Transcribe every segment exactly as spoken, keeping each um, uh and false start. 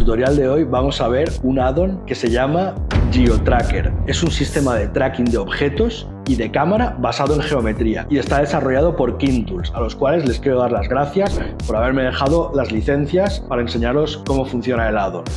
tutorial de hoy vamos a ver un add-on que se llama GeoTracker. Es un sistema de tracking de objetos y de cámara basado en geometría y está desarrollado por KineTools, a los cuales les quiero dar las gracias por haberme dejado las licencias para enseñaros cómo funciona el add-on.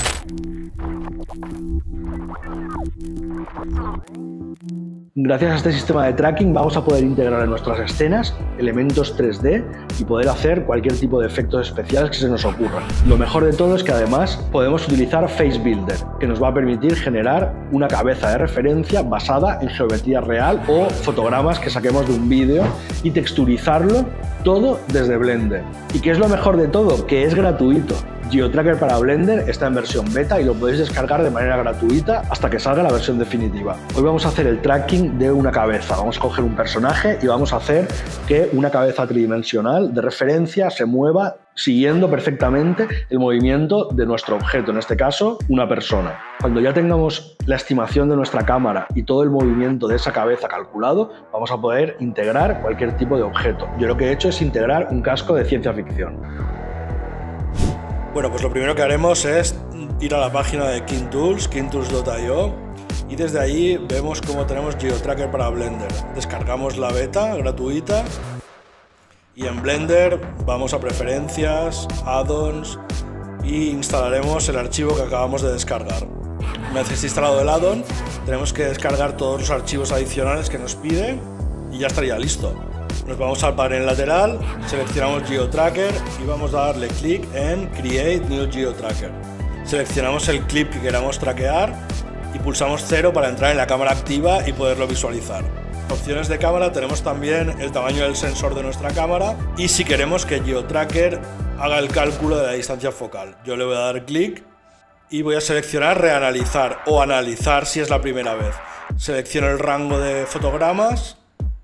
Gracias a este sistema de tracking vamos a poder integrar en nuestras escenas elementos tres D y poder hacer cualquier tipo de efectos especiales que se nos ocurran. Lo mejor de todo es que además podemos utilizar Face Builder, que nos va a permitir generar una cabeza de referencia basada en geometría real o fotogramas que saquemos de un vídeo y texturizarlo todo desde Blender. ¿Y qué es lo mejor de todo? Que es gratuito. GeoTracker para Blender está en versión beta y lo podéis descargar de manera gratuita hasta que salga la versión definitiva. Hoy vamos a hacer el tracking de una cabeza. Vamos a coger un personaje y vamos a hacer que una cabeza tridimensional de referencia se mueva siguiendo perfectamente el movimiento de nuestro objeto, en este caso, una persona. Cuando ya tengamos la estimación de nuestra cámara y todo el movimiento de esa cabeza calculado, vamos a poder integrar cualquier tipo de objeto. Yo lo que he hecho es integrar un casco de ciencia ficción. Bueno, pues lo primero que haremos es ir a la página de KineTools, kinetools punto i o, y desde ahí vemos cómo tenemos GeoTracker para Blender. Descargamos la beta gratuita y en Blender vamos a preferencias, add-ons y instalaremos el archivo que acabamos de descargar. Una vez esté instalado el add-on, tenemos que descargar todos los archivos adicionales que nos pide y ya estaría listo. Nos vamos al panel lateral, seleccionamos GeoTracker y vamos a darle clic en Create New GeoTracker. Seleccionamos el clip que queramos traquear y pulsamos cero para entrar en la cámara activa y poderlo visualizar. Opciones de cámara, tenemos también el tamaño del sensor de nuestra cámara y si queremos que GeoTracker haga el cálculo de la distancia focal. Yo le voy a dar clic y voy a seleccionar reanalizar o analizar si es la primera vez. Selecciono el rango de fotogramas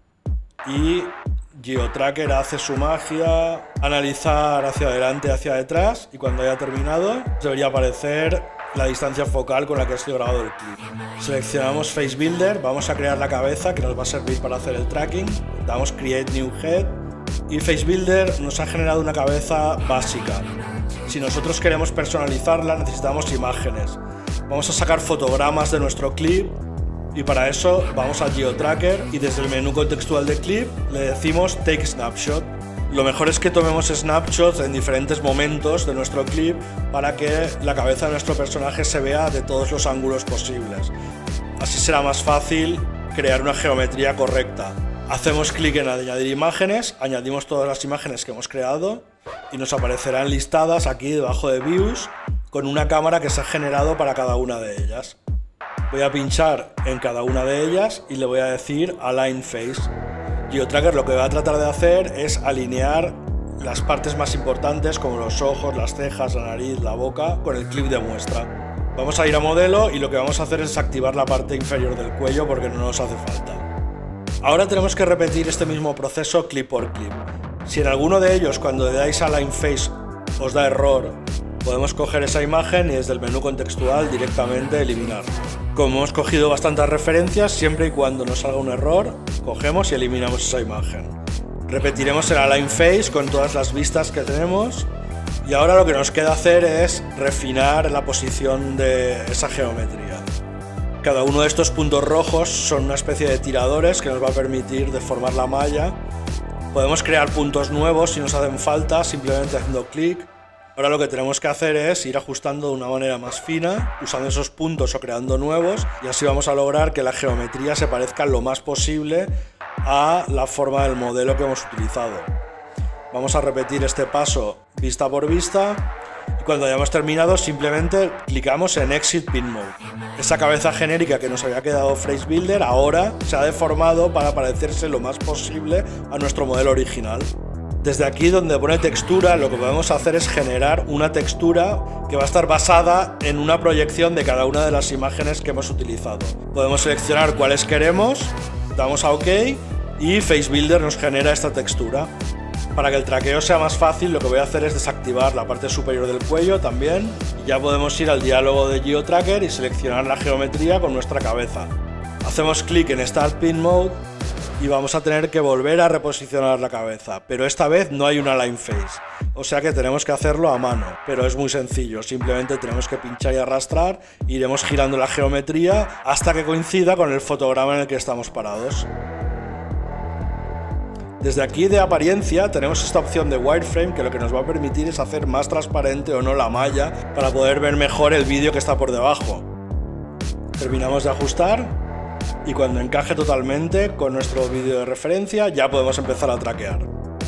y GeoTracker hace su magia, analizar hacia adelante, hacia detrás, y cuando haya terminado debería aparecer la distancia focal con la que estoy grabado el clip. Seleccionamos Face Builder, vamos a crear la cabeza que nos va a servir para hacer el tracking, damos Create New Head y Face Builder nos ha generado una cabeza básica. Si nosotros queremos personalizarla necesitamos imágenes. Vamos a sacar fotogramas de nuestro clip y para eso vamos a GeoTracker y desde el menú contextual de clip le decimos Take Snapshot. Lo mejor es que tomemos snapshots en diferentes momentos de nuestro clip para que la cabeza de nuestro personaje se vea de todos los ángulos posibles. Así será más fácil crear una geometría correcta. Hacemos clic en añadir imágenes, añadimos todas las imágenes que hemos creado y nos aparecerán listadas aquí debajo de Views con una cámara que se ha generado para cada una de ellas. Voy a pinchar en cada una de ellas y le voy a decir Align Face. GeoTracker lo que va a tratar de hacer es alinear las partes más importantes como los ojos, las cejas, la nariz, la boca con el clip de muestra. Vamos a ir a modelo y lo que vamos a hacer es desactivar la parte inferior del cuello porque no nos hace falta. Ahora tenemos que repetir este mismo proceso clip por clip. Si en alguno de ellos cuando le dais a Align Face os da error, podemos coger esa imagen y desde el menú contextual directamente eliminar. Como hemos cogido bastantes referencias, siempre y cuando nos salga un error, cogemos y eliminamos esa imagen. Repetiremos el Align Face con todas las vistas que tenemos y ahora lo que nos queda hacer es refinar la posición de esa geometría. Cada uno de estos puntos rojos son una especie de tiradores que nos va a permitir deformar la malla. Podemos crear puntos nuevos si nos hacen falta, simplemente haciendo clic. Ahora lo que tenemos que hacer es ir ajustando de una manera más fina, usando esos puntos o creando nuevos, y así vamos a lograr que la geometría se parezca lo más posible a la forma del modelo que hemos utilizado. Vamos a repetir este paso vista por vista y cuando hayamos terminado simplemente clicamos en Exit Pin Mode. Esa cabeza genérica que nos había quedado Face Builder ahora se ha deformado para parecerse lo más posible a nuestro modelo original. Desde aquí donde pone textura lo que podemos hacer es generar una textura que va a estar basada en una proyección de cada una de las imágenes que hemos utilizado. Podemos seleccionar cuáles queremos, damos a OK y Face Builder nos genera esta textura. Para que el traqueo sea más fácil lo que voy a hacer es desactivar la parte superior del cuello también y ya podemos ir al diálogo de GeoTracker y seleccionar la geometría con nuestra cabeza. Hacemos clic en Start Pin Mode y vamos a tener que volver a reposicionar la cabeza, pero esta vez no hay una line face, o sea que tenemos que hacerlo a mano, pero es muy sencillo, simplemente tenemos que pinchar y arrastrar, iremos girando la geometría hasta que coincida con el fotograma en el que estamos parados. Desde aquí de apariencia tenemos esta opción de wireframe que lo que nos va a permitir es hacer más transparente o no la malla para poder ver mejor el vídeo que está por debajo. Terminamos de ajustar y cuando encaje totalmente con nuestro vídeo de referencia ya podemos empezar a traquear.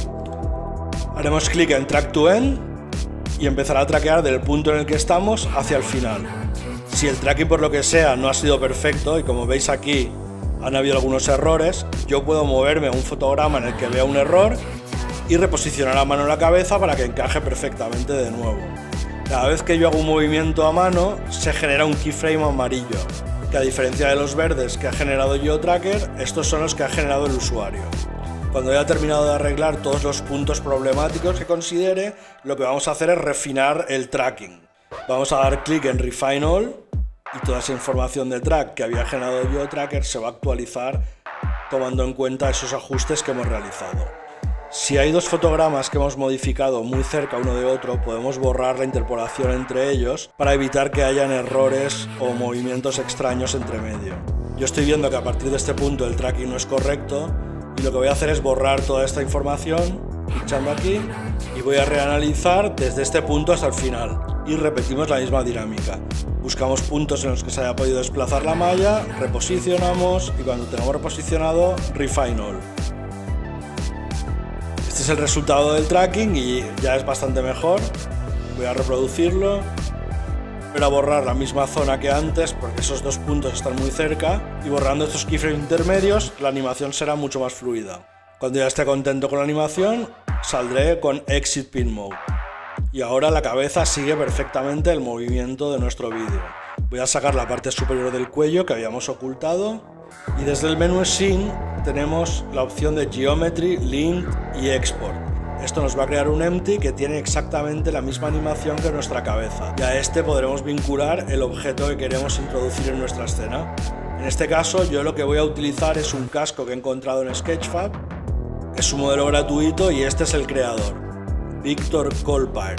Haremos clic en Track to End y empezará a traquear del punto en el que estamos hacia el final. Si el tracking por lo que sea no ha sido perfecto y como veis aquí han habido algunos errores, yo puedo moverme a un fotograma en el que vea un error y reposicionar a mano la cabeza para que encaje perfectamente de nuevo. Cada vez que yo hago un movimiento a mano se genera un keyframe amarillo, que a diferencia de los verdes que ha generado GeoTracker, estos son los que ha generado el usuario. Cuando haya terminado de arreglar todos los puntos problemáticos que considere, lo que vamos a hacer es refinar el tracking. Vamos a dar clic en Refine All y toda esa información de track que había generado GeoTracker se va a actualizar tomando en cuenta esos ajustes que hemos realizado. Si hay dos fotogramas que hemos modificado muy cerca uno de otro, podemos borrar la interpolación entre ellos para evitar que hayan errores o movimientos extraños entre medio. Yo estoy viendo que a partir de este punto el tracking no es correcto y lo que voy a hacer es borrar toda esta información pinchando aquí y voy a reanalizar desde este punto hasta el final y repetimos la misma dinámica. Buscamos puntos en los que se haya podido desplazar la malla, reposicionamos y cuando tengamos reposicionado, Refine All. Este es el resultado del tracking y ya es bastante mejor. Voy a reproducirlo. Voy a borrar la misma zona que antes porque esos dos puntos están muy cerca y borrando estos keyframes intermedios la animación será mucho más fluida. Cuando ya esté contento con la animación, saldré con Exit Pin Mode. Y ahora la cabeza sigue perfectamente el movimiento de nuestro vídeo. Voy a sacar la parte superior del cuello que habíamos ocultado y desde el menú Scene tenemos la opción de Geometry, Link y Export. Esto nos va a crear un empty que tiene exactamente la misma animación que nuestra cabeza y a este podremos vincular el objeto que queremos introducir en nuestra escena. En este caso yo lo que voy a utilizar es un casco que he encontrado en Sketchfab. Es un modelo gratuito y este es el creador, Victor Colpart.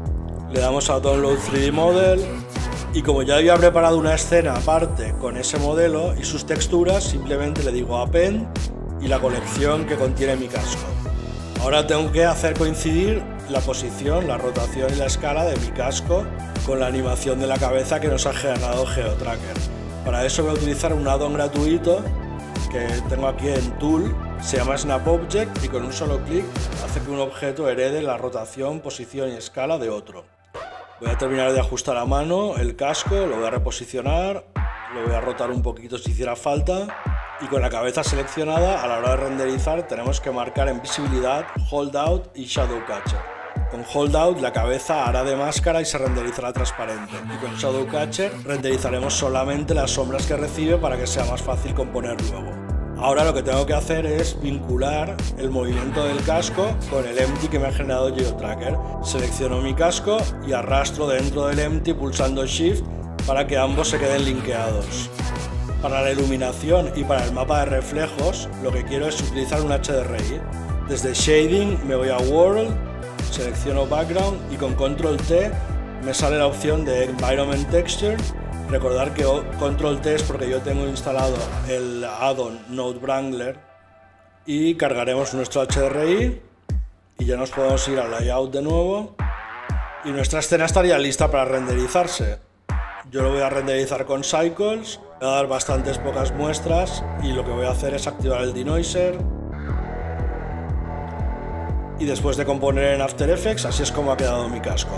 Le damos a Download tres D Model y como ya había preparado una escena aparte con ese modelo y sus texturas, simplemente le digo Append y la colección que contiene mi casco. Ahora tengo que hacer coincidir la posición, la rotación y la escala de mi casco con la animación de la cabeza que nos ha generado GeoTracker. Para eso voy a utilizar un add-on gratuito que tengo aquí en Tool, se llama Snap Object y con un solo clic hace que un objeto herede la rotación, posición y escala de otro. Voy a terminar de ajustar a mano el casco, lo voy a reposicionar, lo voy a rotar un poquito si hiciera falta y con la cabeza seleccionada a la hora de renderizar tenemos que marcar en visibilidad, Hold Out y Shadow Catcher. Con Hold Out la cabeza hará de máscara y se renderizará transparente y con Shadow Catcher renderizaremos solamente las sombras que recibe para que sea más fácil componer luego. Ahora lo que tengo que hacer es vincular el movimiento del casco con el empty que me ha generado GeoTracker. Selecciono mi casco y arrastro dentro del empty pulsando Shift para que ambos se queden linkeados. Para la iluminación y para el mapa de reflejos lo que quiero es utilizar un H D R I. Desde Shading me voy a World, selecciono Background y con Control T me sale la opción de Environment Texture. Recordar que Control T es porque yo tengo instalado el add-on Node Wrangler y cargaremos nuestro H D R I y ya nos podemos ir al layout de nuevo y nuestra escena estaría lista para renderizarse. Yo lo voy a renderizar con Cycles, voy a dar bastantes pocas muestras y lo que voy a hacer es activar el denoiser y después de componer en After Effects así es como ha quedado mi casco.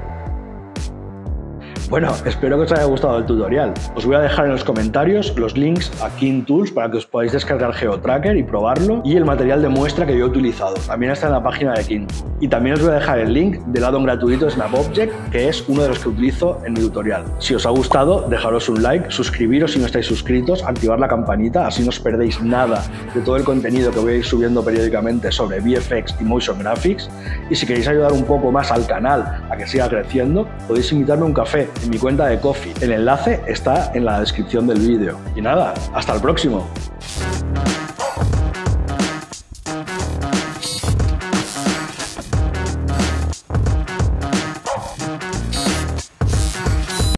Bueno, espero que os haya gustado el tutorial. Os voy a dejar en los comentarios los links a King Tools para que os podáis descargar GeoTracker y probarlo y el material de muestra que yo he utilizado. También está en la página de King. Y también os voy a dejar el link del add-on gratuito Snap Object, que es uno de los que utilizo en mi tutorial. Si os ha gustado, dejaros un like, suscribiros si no estáis suscritos, activar la campanita, así no os perdéis nada de todo el contenido que voy a ir subiendo periódicamente sobre V F X y Motion Graphics. Y si queréis ayudar un poco más al canal a que siga creciendo, podéis invitarme a un café en mi cuenta de Ko-fi. El enlace está en la descripción del vídeo. Y nada, hasta el próximo.